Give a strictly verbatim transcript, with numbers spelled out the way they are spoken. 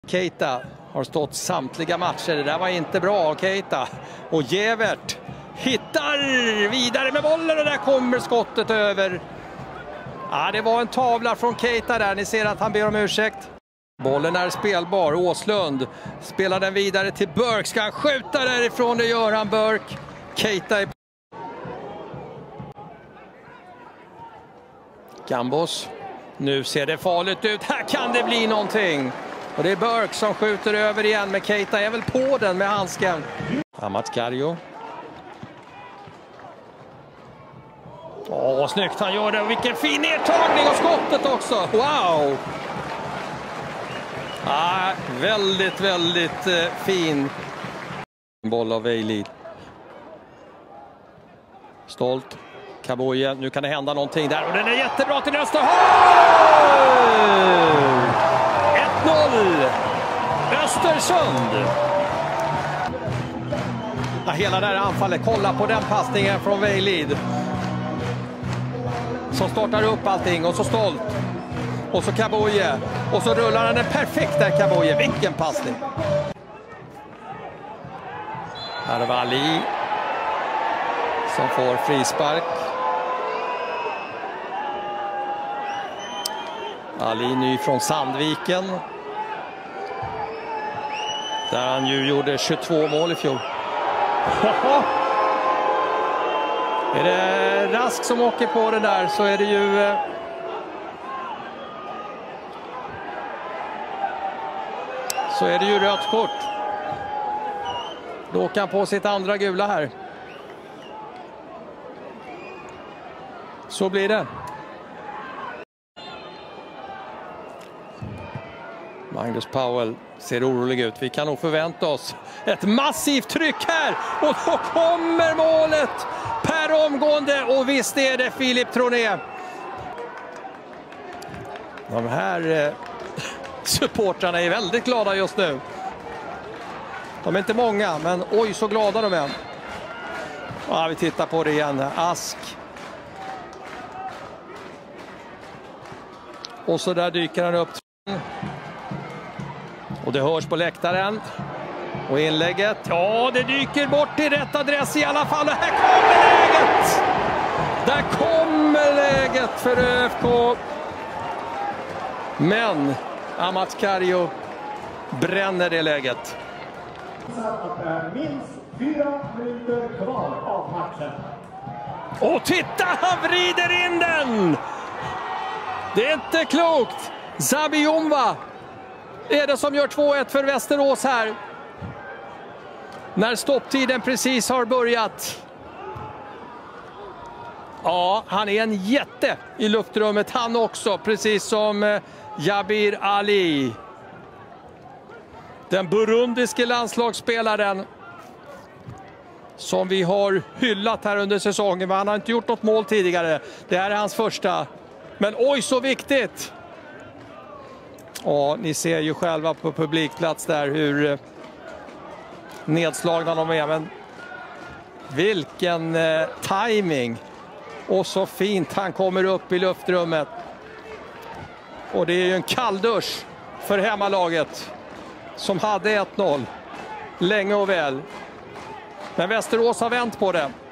Keita har stått samtliga matcher. Det där var inte bra, Keita. Och Gevert hittar vidare med bollen och där kommer skottet över. Ja, det var en tavla från Keita där. Ni ser att han ber om ursäkt. Bollen är spelbar. Åslund spelar den vidare till Burke. Ska han skjuta därifrån? Det gör han, Burke. Keita är... Gambos. Nu ser det farligt ut. Här kan det bli någonting. Och det är Burke som skjuter över igen, med Keita är väl på den med handsken. Amat Kariu. Åh, snyggt han gör det. Och vilken fin nedtagning av skottet också. Wow! Ah, väldigt, väldigt eh, fin boll av Veilid. Stolt. Kaboye. Nu kan det hända någonting där. Och den är jättebra till nästa håll! ett noll! Östersund! Ja, hela det här anfallet. Kolla på den passningen från Veilid. Som startar upp allting. Och så Stolt. Och så Kaboye. Och så rullar han den perfekt där, Kaboye. Vilken passning! Här var Ali som får frispark. Ali ny från Sandviken. Där han ju gjorde tjugotvå mål i fjol. Är det Rask som åker på det där så är det ju... Så är det ju rött kort. Då åker han på sitt andra gula här. Så blir det. Magnus Powell ser orolig ut. Vi kan nog förvänta oss ett massivt tryck här. Och då kommer målet per omgående. Och visst är det Filip Troné. De här eh, supportrarna är väldigt glada just nu. De är inte många, men oj så glada de är. Ja, vi tittar på det igen. Ask. Och så där dyker han upp. Och det hörs på läktaren. Och inlägget. Ja, det dyker bort i rätt adress i alla fall. Och här kommer läget! Där kommer läget för ÖFK. Men Amat Kariu bränner det läget. Att det är minst fyra minuter kvar av matchen. Och titta, han vrider in den! Det är inte klokt. Zabiumva är det som gör två ett för Västerås här. När stopptiden precis har börjat. Ja, han är en jätte i luftrummet han också. Precis som Jabir Ali. Den burundiske landslagsspelaren. Som vi har hyllat här under säsongen. Men han har inte gjort något mål tidigare. Det här är hans första. Men oj så viktigt. Ja, ni ser ju själva på publikplats där hur nedslagna de är. Men vilken eh, timing. Och så fint han kommer upp i luftrummet. Och det är ju en kalldusch för hemmalaget. Som hade ett noll. Länge och väl. Men Västerås har vänt på det.